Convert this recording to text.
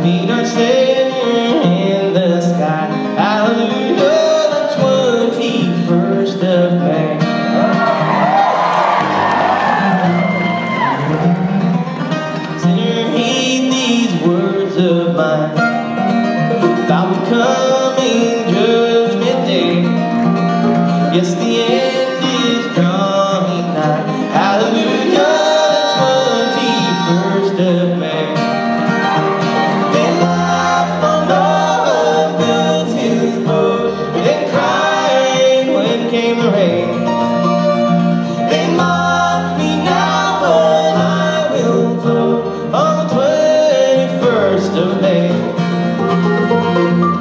meet our Savior in the sky. Hallelujah, the 21st of May. Sinner, heed these words of mine about the coming judgment day. Yes, the end is drawing nigh. Hallelujah, the 21st of May. They laughed on the Wiltern boat, and cried when came the rain. They mocked me now, but I will float on the 21st of May.